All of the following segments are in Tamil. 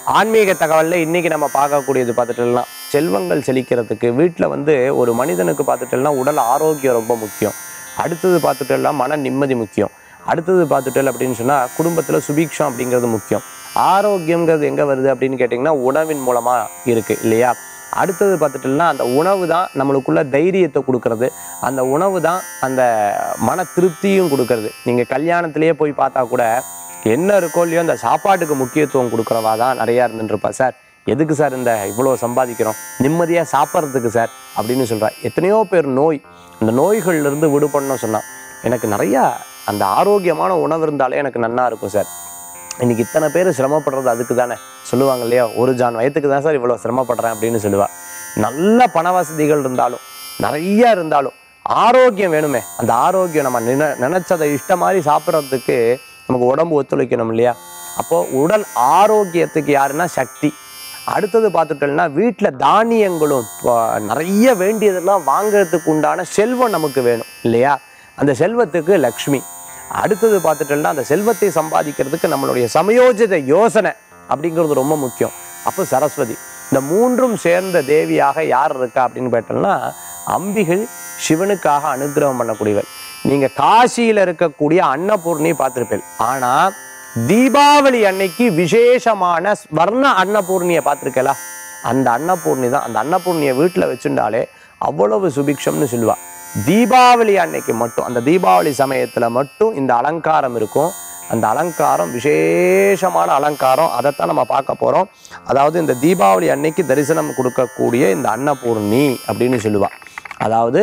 ஆன்மீக தகவலில் இன்றைக்கி நம்ம பார்க்கக்கூடியது பார்த்துட்டோம்னா செல்வங்கள் செழிக்கிறதுக்கு வீட்டில் வந்து ஒரு மனிதனுக்கு பார்த்துட்டோம்னா உடல் ஆரோக்கியம் ரொம்ப முக்கியம். அடுத்தது பார்த்துட்டோம்னா மன நிம்மதி முக்கியம். அடுத்தது பார்த்துட்டோம் அப்படின்னு சொன்னால் குடும்பத்தில் சுபீக்ஷம் அப்படிங்கிறது முக்கியம். ஆரோக்கியங்கிறது எங்கே வருது அப்படின்னு கேட்டிங்கன்னா உணவின் மூலமாக இருக்குது இல்லையா? அடுத்தது பார்த்துட்டோம்னா அந்த உணவு தான் நம்மளுக்குள்ள தைரியத்தை கொடுக்கறது. அந்த உணவு தான் அந்த மன திருப்தியும் கொடுக்கறது. நீங்கள் கல்யாணத்திலேயே போய் பார்த்தா கூட என்ன இருக்கோ இல்லையோ அந்த சாப்பாட்டுக்கு முக்கியத்துவம் கொடுக்குறவா தான் நிறையா இருந்துருப்பா. சார் எதுக்கு சார் இந்த இவ்வளோ சம்பாதிக்கிறோம், நிம்மதியாக சாப்பிட்றதுக்கு சார் அப்படின்னு சொல்கிறா. எத்தனையோ பேர் நோய், அந்த நோய்கள்லேருந்து விடுபடணும்னு சொன்னால் எனக்கு நிறையா அந்த ஆரோக்கியமான உணவு இருந்தாலே எனக்கு நன்னா இருக்கும் சார். இன்றைக்கி இத்தனை பேர் சிரமப்படுறது அதுக்கு தானே சொல்லுவாங்க இல்லையா? ஒரு ஜான் வயத்துக்கு தான் சார் இவ்வளோ சிரமப்படுறேன் அப்படின்னு சொல்லுவாள். நல்ல பண வசதிகள் இருந்தாலும் நிறையா இருந்தாலும் ஆரோக்கியம் வேணுமே. அந்த ஆரோக்கியம் நம்ம நினச்சதை இஷ்ட மாதிரி சாப்பிட்றதுக்கு நமக்கு உடம்பு ஒத்துழைக்கணும் இல்லையா? அப்போது உடல் ஆரோக்கியத்துக்கு யாருன்னா சக்தி. அடுத்தது பார்த்துட்டோம்னா வீட்டில் தானியங்களும் நிறைய வேண்டியதெல்லாம் வாங்கிறதுக்கு உண்டான செல்வம் நமக்கு வேணும் இல்லையா? அந்த செல்வத்துக்கு லக்ஷ்மி. அடுத்தது பார்த்துட்டோம்னா அந்த செல்வத்தை சம்பாதிக்கிறதுக்கு நம்மளுடைய சமயோஜித யோசனை அப்படிங்கிறது ரொம்ப முக்கியம். அப்போ சரஸ்வதி. இந்த மூன்றும் சேர்ந்த தேவியாக யார் இருக்கா அப்படின்னு கேட்டோம்னா அம்பிகை சிவனுக்காக அனுகிரகம் பண்ணக்கூடியவர். நீங்கள் காசியில் இருக்கக்கூடிய அன்னபூர்ணி பார்த்துருப்பேன். ஆனால் தீபாவளி அன்னைக்கு விசேஷமான ஸ்வர்ண அன்னபூர்ணியை பார்த்துருக்கலா? அந்த அன்னபூர்ணி தான். அந்த அன்னபூர்ணியை வீட்டில் வச்சுட்டாலே அவ்வளவு சுபிக்ஷம்னு சொல்லுவாள். தீபாவளி அன்னைக்கு மட்டும், அந்த தீபாவளி சமயத்தில் மட்டும் இந்த அலங்காரம் இருக்கும். அந்த அலங்காரம் விசேஷமான அலங்காரம். அதைத்தான் நம்ம பார்க்க போகிறோம். அதாவது இந்த தீபாவளி அன்னைக்கு தரிசனம் கொடுக்கக்கூடிய இந்த அன்னபூர்ணி அப்படின்னு சொல்லுவாள். அதாவது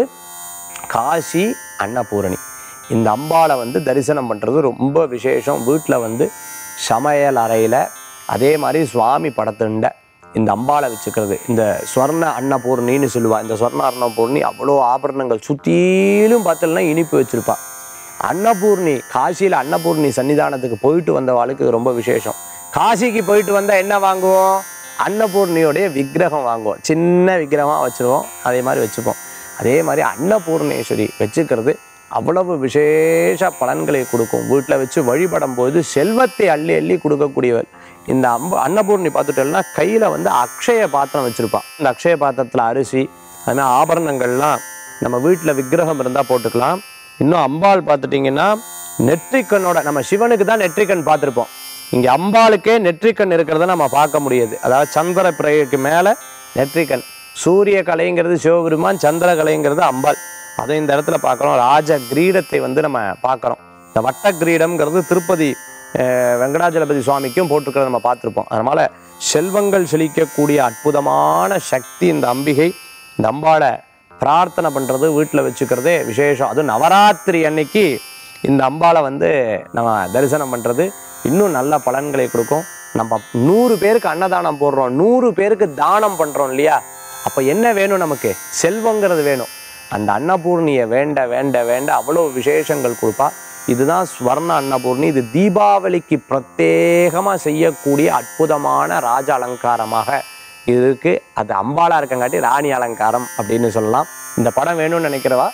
காசி அன்னபூரணி. இந்த அம்பாளை வந்து தரிசனம் பண்ணுறது ரொம்ப விசேஷம். வீட்டில் வந்து சமையல் அறையில் அதே மாதிரி சுவாமி படத்துண்ட இந்த அம்பாளை வச்சுக்கிறது. இந்த ஸ்வர்ண அன்னபூர்ணின்னு சொல்லுவாள். இந்த ஸ்வர்ண அன்னபூர்ணி அவ்வளோ ஆபரணங்கள் சுற்றிலும் பார்த்தோம்னா இனிப்பு வச்சுருப்பாள். அன்னபூர்ணி காசியில் அன்னபூர்ணி சன்னிதானத்துக்கு போயிட்டு வந்தவாளுக்கு ரொம்ப விசேஷம். காசிக்கு போயிட்டு வந்தால் என்ன வாங்குவோம்? அன்னபூர்ணியோடைய விக்கிரகம் வாங்குவோம். சின்ன விக்கிரகமாக வச்சுருவோம். அதே மாதிரி வச்சுப்போம். அதே மாதிரி அன்னபூர்ணேஸ்வரி வச்சுக்கிறது அவ்வளவு விசேஷ பலன்களை கொடுக்கும். வீட்டில் வச்சு வழிபடும் போது செல்வத்தை அள்ளி அள்ளி கொடுக்கக்கூடியவர். இந்த அன்னபூர்ணி பார்த்துட்டோம்னா கையில் வந்து அக்ஷய பாத்திரம் வச்சுருப்பான். இந்த அக்ஷய பாத்திரத்தில் அரிசி அதுமாதிரி ஆபரணங்கள்லாம் நம்ம வீட்டில் விக்கிரகம் இருந்தால் போட்டுக்கலாம். இன்னும் அம்பாள் பார்த்துட்டிங்கன்னா நெற்றிக்கண்ணோட, நம்ம சிவனுக்கு தான் நெற்றிக்கண் பார்த்துருப்போம். இங்கே அம்பாளுக்கே நெற்றிக்கண் இருக்கிறத நம்ம பார்க்க முடியாது. அதாவது சந்திர பிறைக்கு மேலே நெற்றிக்கண். சூரிய கலைங்கிறது சிவபெருமான், சந்திர கலைங்கிறது அம்பாள். அதை இந்த இடத்துல பார்க்குறோம். ராஜ கிரீடத்தை வந்து நம்ம பார்க்குறோம். இந்த வட்ட கிரீடம்ங்கிறது திருப்பதி வெங்கடாஜலபதி சுவாமிக்கும் போட்டிருக்கிறத நம்ம பார்த்துருப்போம். அதனால் செல்வங்கள் செழிக்கக்கூடிய அற்புதமான சக்தி இந்த அம்பிகை. இந்த அம்பாளை பிரார்த்தனை பண்ணுறது வீட்டில் வச்சுக்கிறதே விசேஷம். அதுவும் நவராத்திரி அன்னைக்கு இந்த அம்பாளை வந்து நம்ம தரிசனம் பண்ணுறது இன்னும் நல்ல பலன்களை கொடுக்கும். நம்ம 100 பேருக்கு அன்னதானம் போடுறோம், 100 பேருக்கு தானம் பண்ணுறோம் இல்லையா? அப்போ என்ன வேணும்? நமக்கு செல்வங்கிறது வேணும். அந்த அன்னபூர்ணியை வேண்ட வேண்ட வேண்ட அவ்வளோ விசேஷங்கள் கொடுப்பா. இதுதான் ஸ்வர்ண அன்னபூர்ணி. இது தீபாவளிக்கு பிரத்யேகமாக செய்யக்கூடிய அற்புதமான ராஜ அலங்காரமாக இருக்குது. அது அம்பாளாக இருக்கங்காட்டி ராணி அலங்காரம் அப்படின்னு சொல்லலாம். இந்த படம் வேணும்னு நினைக்கிறவா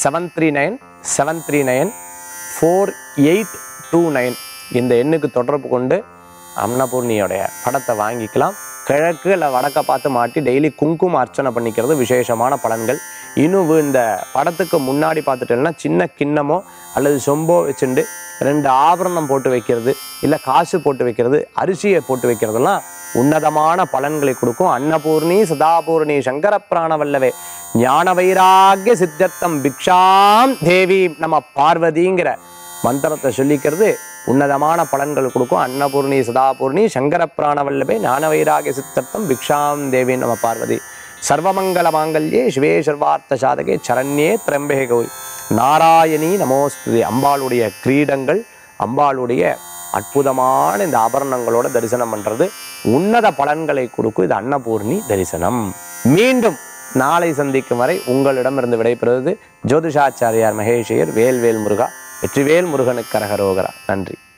7397494829 இந்த எண்ணுக்கு தொடர்பு கொண்டு அன்னபூர்ணியோடைய படத்தை வாங்கிக்கலாம். கிழக்கு இல்லை வடக்க பார்த்து மாட்டி டெய்லி குங்கும அர்ச்சனை பண்ணிக்கிறது விசேஷமான பலன்கள். இன்னும் இந்த படத்துக்கு முன்னாடி பார்த்துட்டோம்னா சின்ன கிண்ணமோ அல்லது சொம்போ வச்சுட்டு 2 ஆபரணம் போட்டு வைக்கிறது, இல்லை காசு போட்டு வைக்கிறது, அரிசியை போட்டு வைக்கிறதெல்லாம் உன்னதமான பலன்களை கொடுக்கும். அன்னபூர்ணி சதாபூர்ணி சங்கர பிராணவல்லவே ஞான வைராகிய சித்தர்த்தம் பிக்ஷாம் தேவி நம்ம பார்வதிங்கிற மந்திரத்தை சொல்லிக்கிறது உன்னதமான பலன்கள் கொடுக்கும். அன்னபூர்ணி சதாபூர்ணி சங்கர பிராணவல்லவே ஞான வைராகிய சித்தர்த்தம் பிக்ஷாம் தேவி நம்ம பார்வதி. சர்வமங்கல மாங்கல்யே சிவே சர்வார்த்த சாதகே சரண்யே திரம்பகே கௌரி நாராயணி நமோஸ்துதே. அம்பாளுடைய கிரீடங்கள், அம்பாளுடைய அற்புதமான இந்த ஆபரணங்களோட தரிசனம் பண்ணுறது உன்னத பலன்களை கொடுக்கும். இது அன்னபூர்ணி தரிசனம். மீண்டும் நாளை சந்திக்கும் வரை உங்களிடமிருந்து விடைபெறுவது ஜோதிஷாச்சாரியார் மகேஷையர். வேல்வேல் முருகா. வெற்றிவேல் முருகனுக்கு கரகரோகரா. நன்றி.